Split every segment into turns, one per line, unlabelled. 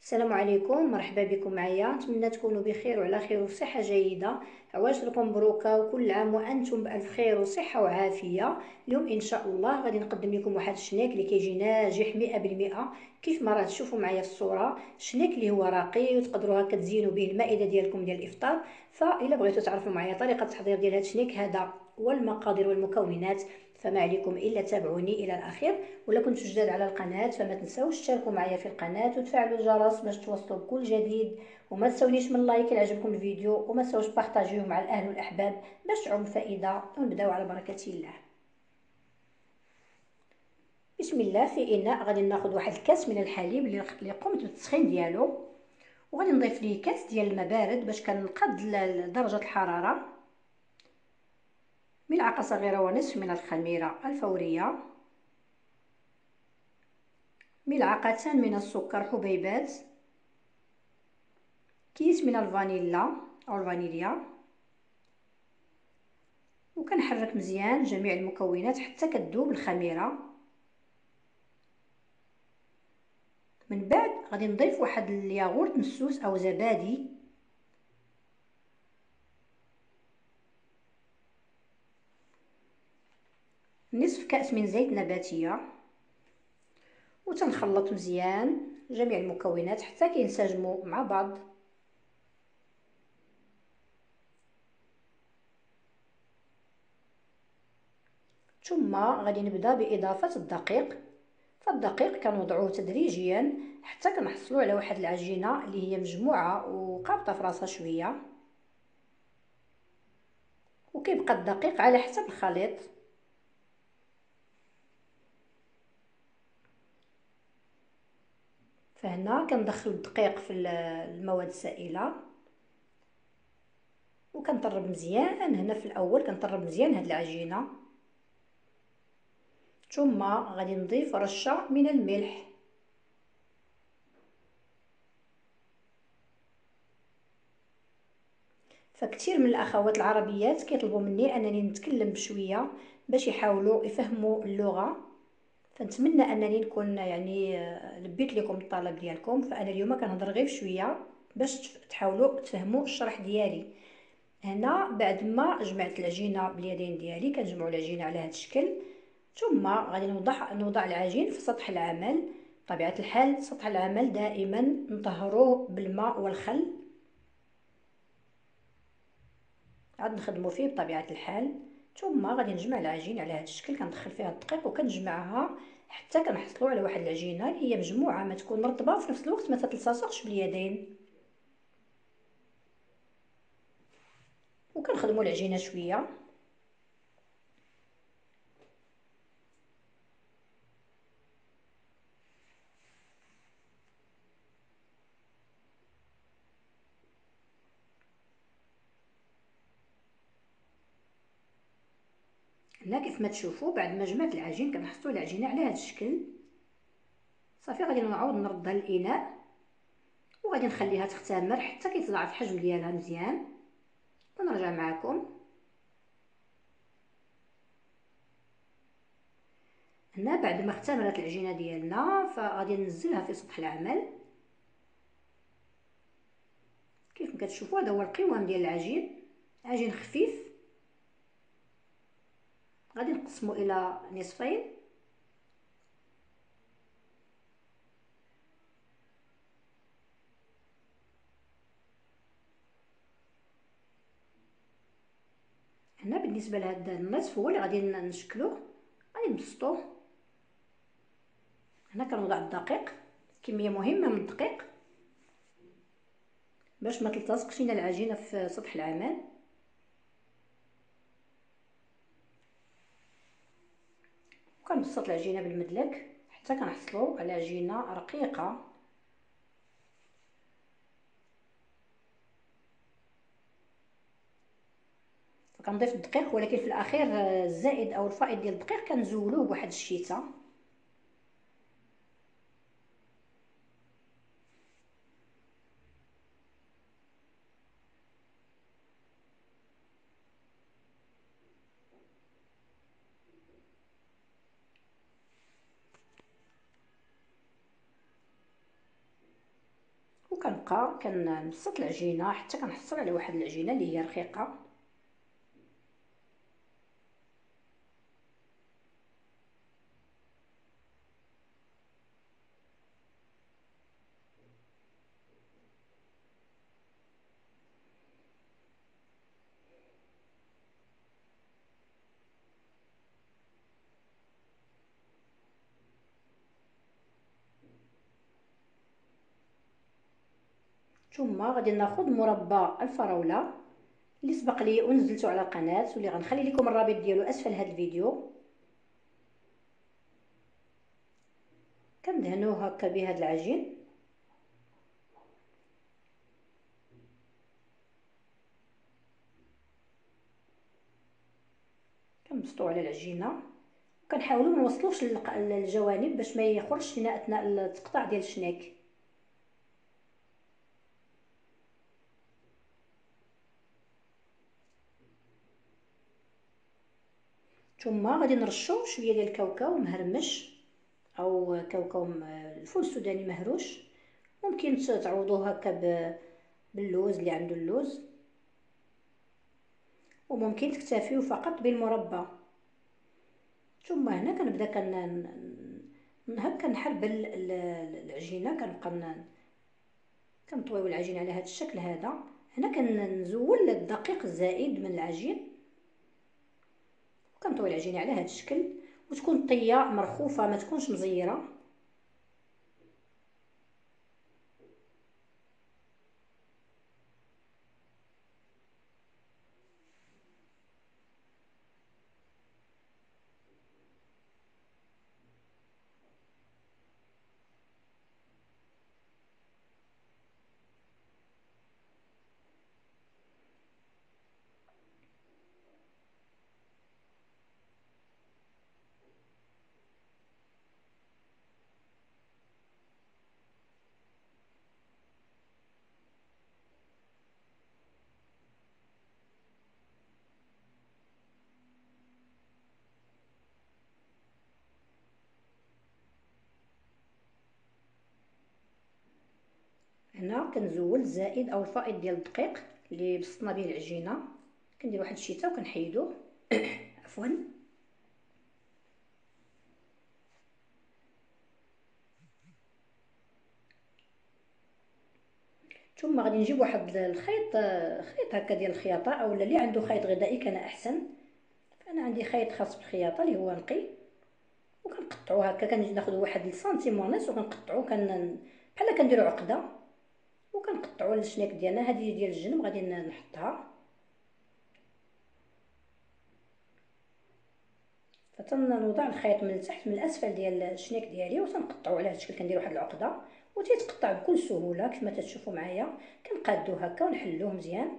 السلام عليكم، مرحبا بكم معايا. نتمنى تكونوا بخير وعلى خير وصحه جيده. عواش لكم مبروكه وكل عام وانتم بالف خير وصحه وعافيه. اليوم ان شاء الله غادي نقدم لكم واحد الشنيك اللي كيجي ناجح 100%. كيف ما راه تشوفوا معايا في الصوره، شنيك اللي هو راقي وتقدروا هكا تزينوا به المائده ديالكم ديال الافطار. فالا بغيتوا تعرفوا معايا طريقه التحضير ديال هذا الشنيك هذا والمقادير والمكونات، فما عليكم الا تابعوني الى الاخير. ولا كنتوا جداد على القناه فما تنساوش تشاركوا معايا في القناه وتفعلوا الجرس باش توصلوا بكل جديد. وما تساونيش من لايك الى عجبكم الفيديو، وما تنساوش بارطاجيوه مع الاهل والاحباب باش تعم الفائده. ونبداو على بركه الله. بسم الله. في اناء غادي ناخذ واحد الكاس من الحليب اللي قمت بالتسخين ديالو، وغادي نضيف ليه كاس ديال الماء بارد باش كنقاد درجه الحراره. ملعقه صغيره ونصف من الخميره الفوريه، ملعقتان من السكر حبيبات، كيس من الفانيلا او الفانيليا، وكنحرك مزيان جميع المكونات حتى كتذوب الخميره. من بعد غادي نضيف واحد الياغورت مسوس او زبادي، نصف كأس من زيت نباتيه، وتنخلط مزيان جميع المكونات حتى كينسجموا مع بعض. ثم غادي نبدا باضافه الدقيق. فالدقيق كنوضعوه تدريجيا حتى كنحصلوا على واحد العجينه اللي هي مجموعه وقابطه في راسها شويه، وكيبقى الدقيق على حسب الخليط. فهنا كندخل الدقيق في المواد السائله وكنطرب مزيان. هنا في الاول كنطرب مزيان هاد العجينه، ثم غادي نضيف رشه من الملح. فكتير من الاخوات العربيات كيطلبوا مني انني نتكلم بشويه باش يحاولوا يفهموا اللغه، فنتمنى انني نكون يعني لبيت لكم الطلب ديالكم. فانا اليوم كنهضر غير شويه باش تحاولوا تفهموا الشرح ديالي. هنا بعد ما جمعت العجينه باليدين ديالي، كنجمعوا العجينه على هذا الشكل، ثم غادي نوضع العجين في سطح العمل. بطبيعه الحال سطح العمل دائما نطهروه بالماء والخل، عاد نخدموا فيه بطبيعه الحال. ثم غادي نجمع العجين على هذا الشكل، كندخل فيها الدقيق وكنجمعها حتى كنحصلوا على واحد العجينه اللي هي مجموعه، ما تكون رطبه وفي نفس الوقت ما تتلصقش باليدين. وكنخدموا العجينه شويه. هنا كيف ما تشوفوا بعد ما جمعت العجين كنحطوا العجينه على هذا الشكل. صافي غادي نعاود نردها للاناء وغادي نخليها تختمر حتى كيتضاعف الحجم ديالها مزيان، ونرجع معكم. هنا بعد ما اختمرت العجينه ديالنا فغادي ننزلها في سطح العمل. كيف ما كتشوفوا هذا هو القوام ديال العجين، عجين خفيف. غادي نقسمه الى نصفين. هنا بالنسبه لهذا النصف هو اللي غادي نشكلوه، غادي نبسطوه. هنا كنوضع الدقيق، كميه مهمه من الدقيق باش ما تلتصقش لنا العجينه في سطح العمل. وكنبسط العجينه بالمدلك حتى كنحصلوا على عجينه رقيقه. فكنضيف الدقيق، ولكن في الاخير الزائد او الفائض ديال الدقيق كنزولوه بواحد الشيته. وكنبقى كنبسط العجينه حتى كنحصل على واحد العجينه اللي هي رقيقه. ثم غادي ناخذ مربى الفراوله اللي سبق لي ونزلته على القناه، واللي غنخلي لكم الرابط ديالو اسفل هذا الفيديو. كندهنوه هكا بهذا العجين، كنبسطو على العجينه وكنحاولوا ما نوصلوش للجوانب باش ما يخرجش لنا اثناء التقطاع ديال الشنيك. ثم غادي نرشو شويه ديال الكاوكاو مهرمش او كاوكاو الفول السوداني مهروش، ممكن تعوضوه هكا باللوز اللي عنده اللوز، وممكن تكتفيو فقط بالمربى. ثم هنا كنبدا هكا نحربل العجينه، كنبقى كنطويو العجين على هذا الشكل هذا. هنا كنزول الدقيق الزائد من العجين، وكنطوي العجينه على هذا الشكل، وتكون طيه مرخوفه ما تكونش مزيره. هنا كنزول الزائد او الفائض ديال الدقيق اللي بسطنا به العجينه، كندير واحد الشيته وكنحيدوه عفوا. ثم غادي نجيب واحد الخيط، خيط هكا ديال الخياطه، او اللي عنده خيط غذائي كان احسن. فانا عندي خيط خاص بالخياطه اللي هو نقي، وكنقطعو هكا، كنجي ناخذ واحد السنتيم ونص وكنقطعو بحال كنديرو عقده، وكنقطعو الشنيك ديالنا. هذه ديال الجنب غادي نحطها، فتنوضع الخيط من التحت من الاسفل ديال الشنيك ديالي، وتنقطعو على هذا الشكل. كندير واحد العقده وتيتقطع بكل سهوله كما تشوفوا معايا. كنقادو هكا ونحلوه مزيان.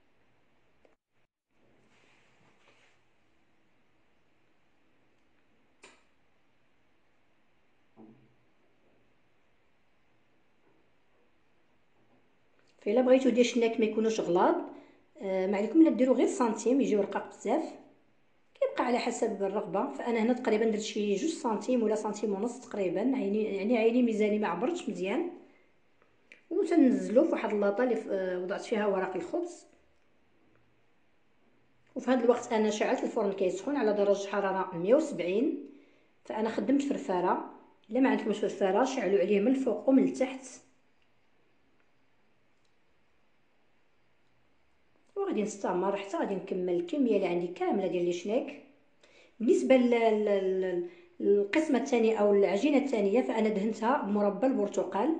فإلا بغيتو ديال الشناك ما يكونوش غلاظ، ما عليكم الا ديروا غير سنتيم يجيو رقاق بزاف، كيبقى على حسب الرغبه. فانا هنا تقريبا درت شي 2 سنتيم ولا سنتيم ونص تقريبا، يعني عيني ميزاني ما عبرتش مزيان. وتنزلو في واحد اللاطه اللي وضعت فيها ورق الخبز. وفي هذا الوقت انا شعلت الفرن كيسخن على درجه حراره 170. فانا خدمت فرفاره، الا ما عندكمش فرفاره شعلوا عليه من الفوق ومن التحت. وغادي نستمر حتى غادي نكمل الكميه اللي عندي كامله ديال لي شنيك. بالنسبه للقسمه الثانيه او العجينه الثانيه، فانا دهنتها بمربى البرتقال.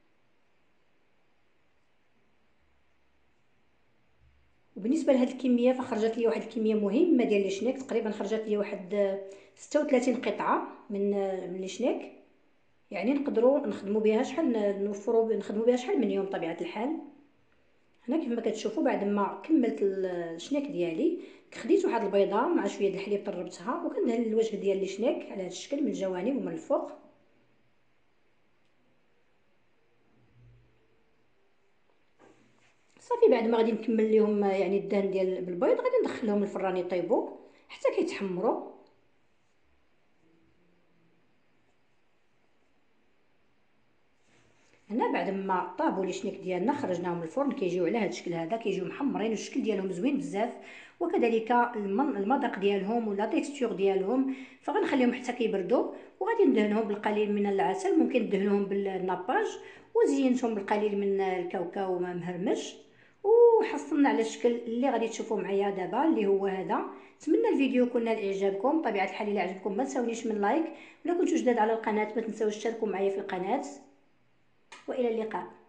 وبالنسبه لهاد الكميه فخرجت لي واحد الكميه مهمه ديال لي شنيك، تقريبا خرجت لي واحد 36 قطعه من لي شنيك. يعني نقدروا نخدموا بها شحال، نوفروا نخدموا بها شحال من يوم بطبيعه الحال. هنا كيف ما كتشوفوا بعد ما كملت الشنيك ديالي، خديت واحد البيضه مع شويه د الحليب طربتها، وكندهن الوجه ديال الشنيك على هذا الشكل من الجوانب ومن الفوق. صافي بعد ما غادي نكمل لهم يعني الدهن ديال بالبيض، غادي ندخلهم الفران يطيبوا حتى كيتحمروا. هنا بعد ما طابوا لي شنيك ديالنا خرجناهم من الفرن كيجيو على هذا الشكل هذا، كيجيو محمرين والشكل ديالهم زوين بزاف، وكذلك المذاق ديالهم ولا تيكستور ديالهم. فغنخليهم حتى كيبردوا وغادي ندهنهم بالقليل من العسل، ممكن ندهنهم بالناباج، وزينتهم بالقليل من الكاوكاو مهرمش، وحصلنا على الشكل اللي غادي تشوفوا معايا دابا اللي هو هذا. نتمنى الفيديو يكون نال اعجابكم. بطبيعه الحال الا عجبكم ما تنساونيش من لايك، ولا كنتو جداد على القناه ما تنساوش تشتركوا معايا في القناه، والى اللقاء.